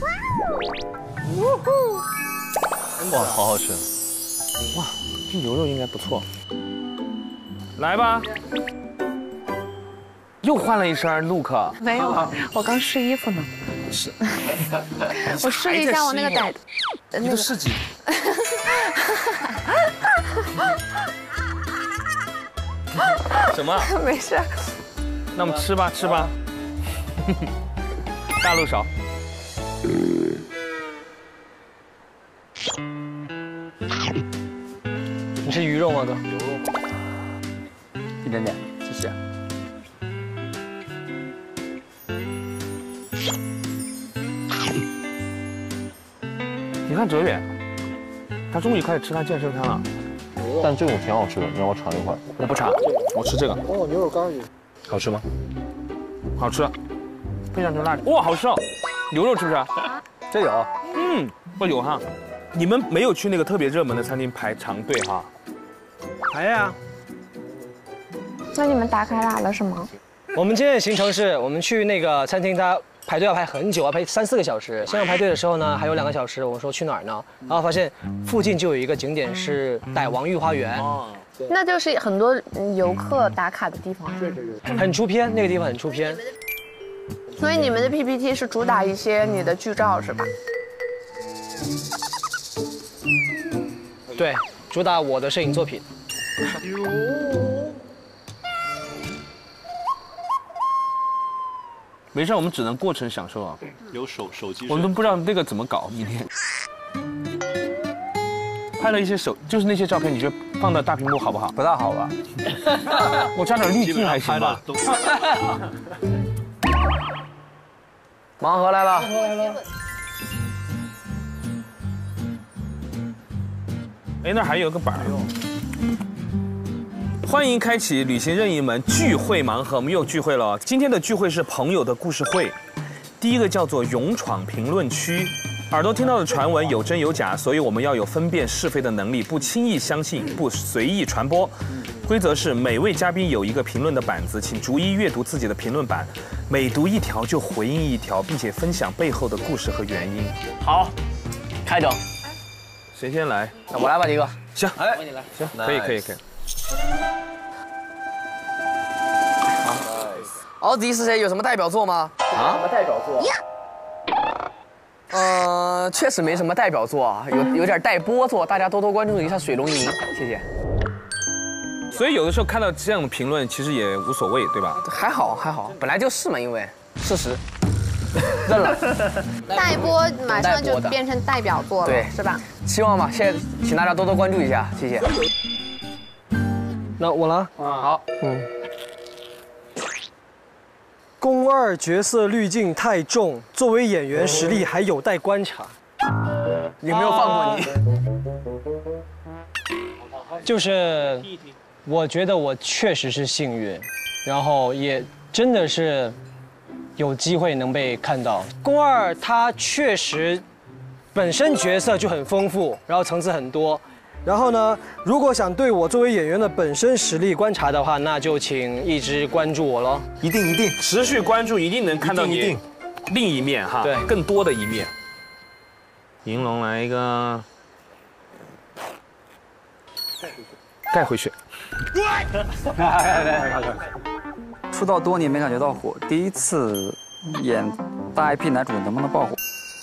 哇，好好吃！哇，这牛肉应该不错。来吧，又换了一身 look。 没有，我刚试衣服呢。 是。 我试了一下我那个你的试几？什么？ 没事。 那我们吃吧，吃吧。大陆勺。 你是鱼肉吗，哥？ 牛肉。 一点点，谢谢。 你看哲远，他终于开始吃他健身餐了。 但这种挺好吃的，你让我尝一块。 我不尝，我吃这个。 哦，牛肉干鱼， 好吃吗？ 好吃，配上牛辣椒，哇，好吃哦！牛肉是不是？ 这有。 嗯，哦有哈。你们没有去那个特别热门的餐厅排长队哈？ 排呀。 那你们打卡哪了是吗？ 我们今天的行程是我们去那个餐厅，它排队要排很久，要排3、4个小时。现在排队的时候呢，还有2个小时。我说去哪儿呢？然后发现附近就有一个景点是傣王御花园。 那就是很多游客打卡的地方。 很出片，那个地方很出片。 所以你们的 PPT 是主打一些你的剧照是吧？ 对，主打我的摄影作品。 没事，我们只能过程享受啊。 有手机， 我们都不知道那个怎么搞。明天拍了一些就是那些照片，你觉得放到大屏幕好不好？ 不大好吧？ 我加点滤镜还行吧。 盲盒来了。 哎，那还有个板儿。欢迎开启旅行任意门聚会盲盒，我们又聚会了。今天的聚会是朋友的故事会，第一个叫做勇闯评论区。耳朵听到的传闻有真有假，所以我们要有分辨是非的能力，不轻易相信，不随意传播。规则是每位嘉宾有一个评论的板子，请逐一阅读自己的评论板，每读一条就回应一条，并且分享背后的故事和原因。 好，开整。 谁先来？ 那我来吧，迪哥。 行， 哎，你来。 行，可以。 奥迪是谁？有什么代表作吗？啊？什么代表作？确实没什么代表作啊，有点待播作，大家多多关注一下水龙吟，谢谢。 所以有的时候看到这样的评论，其实也无所谓，对吧？ 还好，本来就是嘛，因为事实。认了。 待播马上就变成代表作了， 对， 是吧？ 希望吧，现在请大家多多关注一下，谢谢。那我了。好。宫二角色滤镜太重，作为演员实力还有待观察。有没有放过你？就是我觉得我确实是幸运，然后也真的是有机会能被看到。宫二他确实本身角色就很丰富，然后层次很多。然后呢，如果想对我作为演员的本身实力观察的话，那就请一直关注我喽。一定持续关注，一定能看到你另一面哈，对，更多的一面。银龙来一个，盖回去。 出道多年没感觉到火，第一次演大 IP 男主能不能爆火？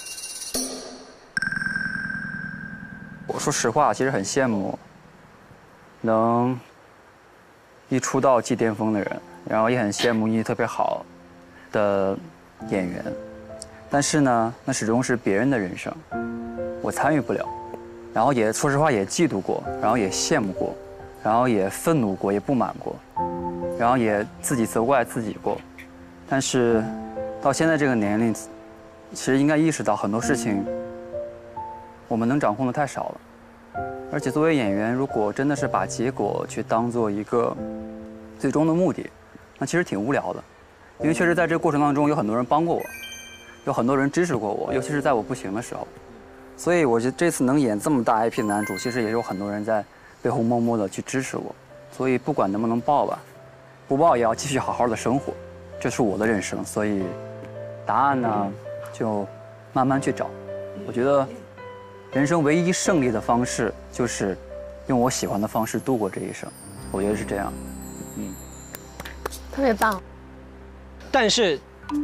我说实话，其实很羡慕能一出道即巅峰的人，然后也很羡慕运气特别好的演员。但是呢，那始终是别人的人生，我参与不了。然后也说实话也嫉妒过，然后也羡慕过，然后也愤怒过，也不满过，然后也自己责怪自己过。但是到现在这个年龄，其实应该意识到很多事情我们能掌控的太少了。而且作为演员，如果真的是把结果去当做一个最终的目的，那其实挺无聊的。因为确实在这个过程当中，有很多人帮过我，有很多人支持过我，尤其是在我不行的时候。所以我觉得这次能演这么大 IP 的男主，其实也有很多人在背后默默的去支持我。所以不管能不能爆吧，不爆也要继续好好的生活，这是我的人生。所以答案呢，就慢慢去找。我觉得人生唯一胜利的方式就是用我喜欢的方式度过这一生，我觉得是这样。 特别棒。 但是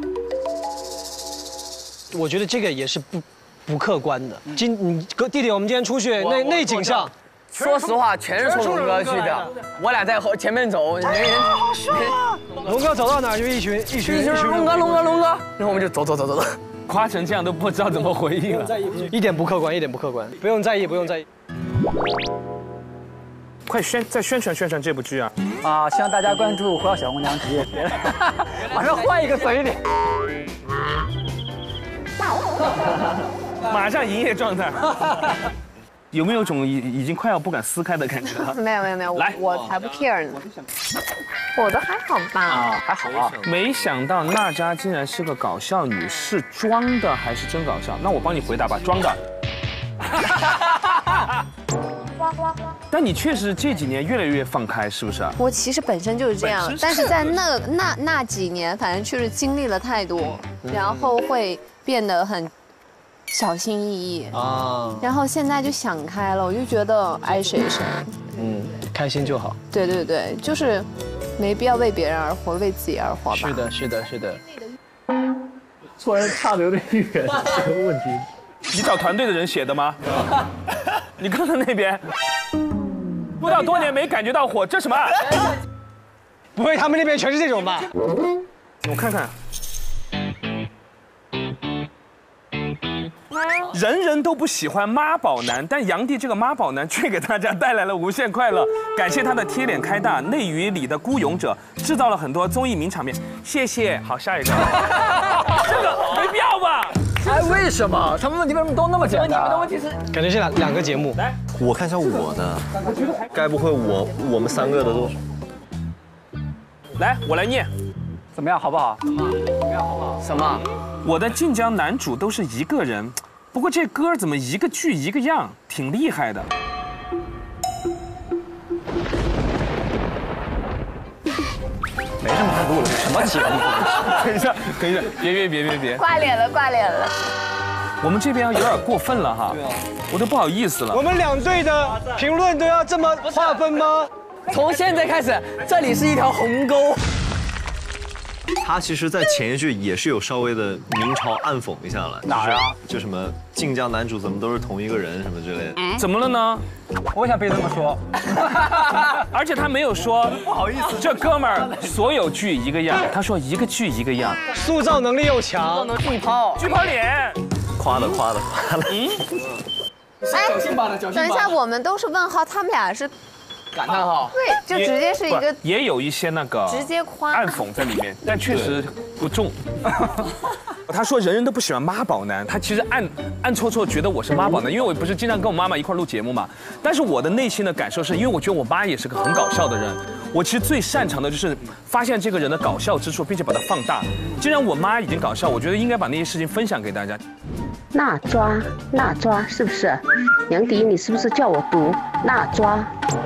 我觉得这个也是不客观的。弟弟，我们今天出去那景象， 说实话，全是冲龙哥去的。我俩在前面走， 龙哥走到哪儿就一群龙哥，然后我们就走。 夸成这样都不知道怎么回应了。 一点不客观，不用在意。 快再宣传这部剧啊！ 希望大家关注《火药小红娘》职业片，马上换一个嘴脸。 马上营业状态。有没有种已经快要不敢撕开的感觉了？ 没有， 来， 我才不 care 呢。我都还好吧。 还好啊。 没想到娜扎竟然是个搞笑女，是装的还是真搞笑？那我帮你回答吧，装的。但你确实这几年越来越放开，是不是啊？ 我其实本身就是这样，但是在那几年，反正确实经历了太多，然后会变得很小心翼翼啊。然后现在就想开了，我就觉得爱谁谁， 开心就好。 对，就是没必要为别人而活，为自己而活吧。 是的。 突然差的有点远，这个问题。 你找团队的人写的吗？你看看那边，不知道多年没感觉到火，这什么？ 不会他们那边全是这种吧？ 我看看。人人都不喜欢妈宝男，但杨帝这个妈宝男却给大家带来了无限快乐。感谢他的贴脸开大，内娱里的孤勇者，制造了很多综艺名场面。谢谢。好，下一个。这个没必要吧？ 为什么？他们问题为什么都那么简单？你们的问题是感觉是两个节目。 来， 我看一下我的，该不会我们3个的都？ 来，我来念。 怎么样，好不好？ 什么？ 我的晋江男主都是一个人，不过这歌怎么一个剧一个样，挺厉害的。 没什么可录了，什么节目？ 等一下，别， 挂脸了。 我们这边有点过分了哈，我都不好意思了。 我们2队的评论都要这么划分吗？ 从现在开始，这里是一条红沟。 他其实，在前一句也是有稍微的明嘲暗讽一下了， 哪儿啊？ 就什么晋江男主怎么都是同一个人什么之类的。 怎么了呢？ 我为啥别这么说？ 而且他没有说不好意思，这哥们儿所有剧一个样，他说一个剧一个样， 塑造能力又强， 能巨抛脸。 夸的。 等一下，我们都是问号，他们俩是感叹号。 对，就直接是一个也有一些那个直接夸暗讽在里面，但确实不重。他说人人都不喜欢妈宝男，他其实暗戳戳觉得我是妈宝男，因为我不是经常跟我妈妈一块录节目嘛。但是我的内心的感受是，因为我觉得我妈也是个很搞笑的人，我其实最擅长的就是发现这个人的搞笑之处，并且把它放大。既然我妈已经搞笑，我觉得应该把那些事情分享给大家。 那抓是不是？杨迪，你是不是叫我读那抓？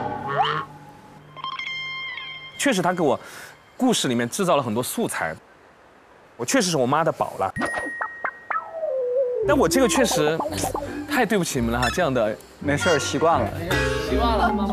确实，他给我故事里面制造了很多素材，我确实是我妈的宝了。但我这个确实太对不起你们了哈，这样的没事，习惯了。